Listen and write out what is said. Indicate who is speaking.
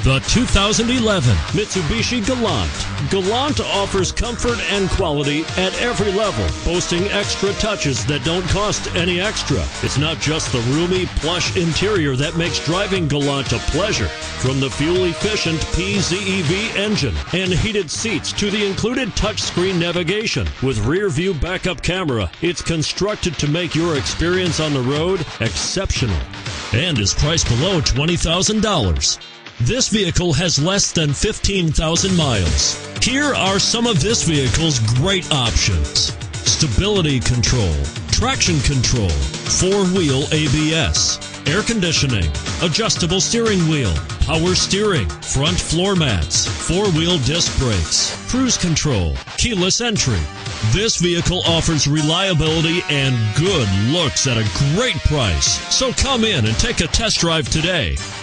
Speaker 1: The 2011 Mitsubishi Galant. Galant offers comfort and quality at every level, boasting extra touches that don't cost any extra. It's not just the roomy, plush interior that makes driving Galant a pleasure. From the fuel-efficient PZEV engine and heated seats to the included touchscreen navigation with rear-view backup camera, it's constructed to make your experience on the road exceptional and is priced below $20,000. This vehicle has less than 15,000 miles. Here are some of this vehicle's great options: stability control, traction control, 4-wheel ABS, air conditioning, adjustable steering wheel, power steering, front floor mats, 4-wheel disc brakes, cruise control, keyless entry. This vehicle offers reliability and good looks at a great price. So come in and take a test drive today.